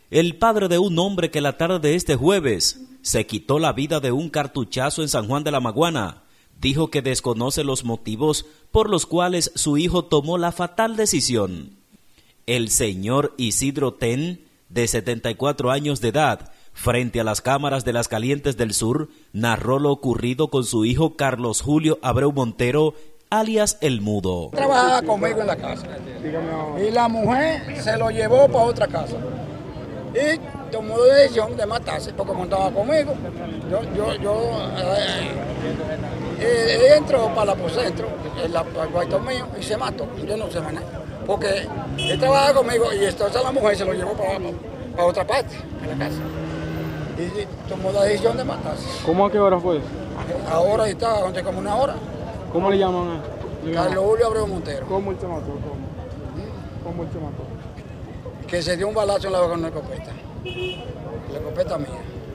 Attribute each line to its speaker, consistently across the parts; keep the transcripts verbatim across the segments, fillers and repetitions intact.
Speaker 1: El padre de un hombre que la tarde de este jueves se quitó la vida de un cartuchazo en San Juan de la Maguana dijo que desconoce los motivos por los cuales su hijo tomó la fatal decisión. El señor Isidro Ten, de setenta y cuatro años de edad, frente a las cámaras de Las Calientes del Sur, narró lo ocurrido con su hijo Carlos Julio Abreu Montero, alias El Mudo.
Speaker 2: Trabajaba conmigo en la casa y la mujer se lo llevó para otra casa y tomó la decisión de matarse porque montaba conmigo. Yo, yo, yo eh, eh, entró para el apocentro, el, el cuarto mío, y se mató. Yo no sé manejar porque él trabajaba conmigo y entonces la mujer se lo llevó para, para, para otra parte de la casa y tomó la decisión de matarse.
Speaker 3: ¿Cómo a qué hora fue?
Speaker 2: Ahora está, hace como una hora.
Speaker 3: ¿Cómo le llaman? ¿Le llaman?
Speaker 2: Carlos Julio Abreu Montero.
Speaker 3: ¿Cómo él se mató? ¿Cómo? ¿Cómo él se mató?
Speaker 2: Que se dio un balazo en la boca con una escopeta. La escopeta mía.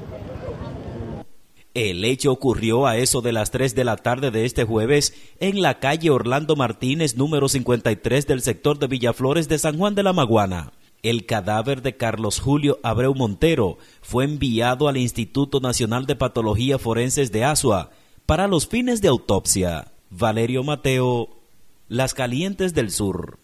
Speaker 1: El hecho ocurrió a eso de las tres de la tarde de este jueves en la calle Orlando Martínez, número cincuenta y tres del sector de Villaflores de San Juan de la Maguana. El cadáver de Carlos Julio Abreu Montero fue enviado al Instituto Nacional de Patología Forenses de Azua para los fines de autopsia. Valerio Mateo, Las Calientes del Sur.